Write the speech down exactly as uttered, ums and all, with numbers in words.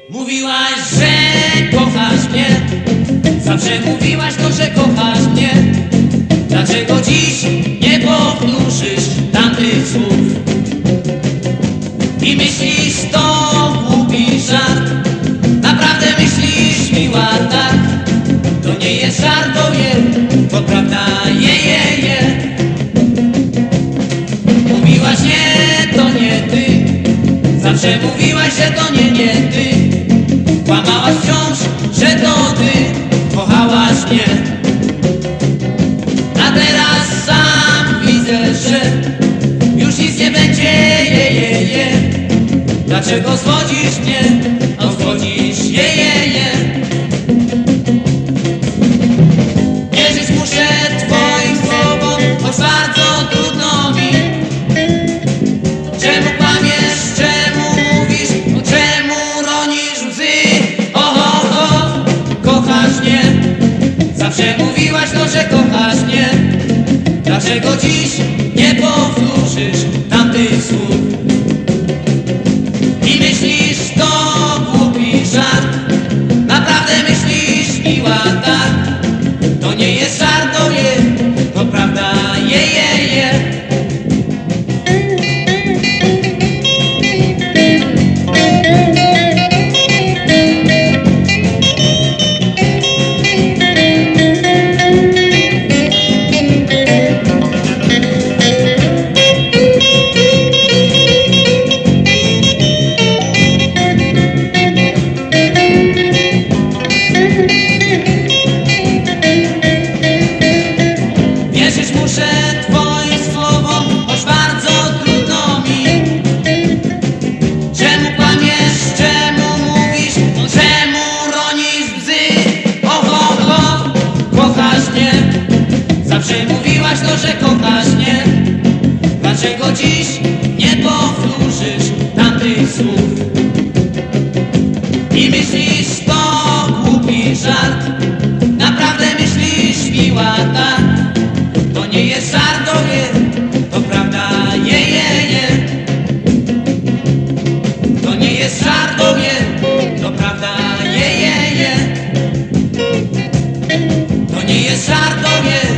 Mówiłaś, że kochasz mnie, zawsze mówiłaś to, że kochasz mnie. Dlaczego dziś nie powtórzysz tamtych słów? I myślisz, to głupi żart. Naprawdę myślisz, miła, tak? To nie jest żart, to wiem, to prawda, je, je, je. Mówiłaś nie, to nie ty. Zawsze mówiłaś, że to nie, nie ty. Kłamałaś wciąż, że to ty kochałaś mnie. A teraz sam widzę, że już nic nie będzie, je, je, je. Dlaczego zwodzisz mnie, no zwodzisz, je, je, je. Wierzyć muszę twoim słowom, choć bardzo trudno mi. Czemu kłamiesz, czemu mówisz, no czemu ronisz łzy? O, o, o, kochasz mnie. Zawsze mówiłaś no, że kochasz mnie. Dlaczego dziś nie powtórzysz tamtych słów? I myślisz, to głupi żart. Naprawdę myślisz, miła, tak? To nie jest żart, to je, to prawda, je, je, je. Wierzyć muszę twoim słowom, choć bardzo trudno mi. Czemu kłamiesz, czemu mówisz, no czemu ronisz łzy? O, o, o, kochasz mnie. Zawsze mówiłaś no, że kochasz mnie. Dlaczego dziś nie powtórzysz tamtych słów? I myślisz, to głupi żart. Naprawdę myślisz, miła, tak? To nie jest żart, to wie, to prawda, je, je, je. To nie jest żart, to wie, to prawda, je, je, je. To nie jest żart, to wie.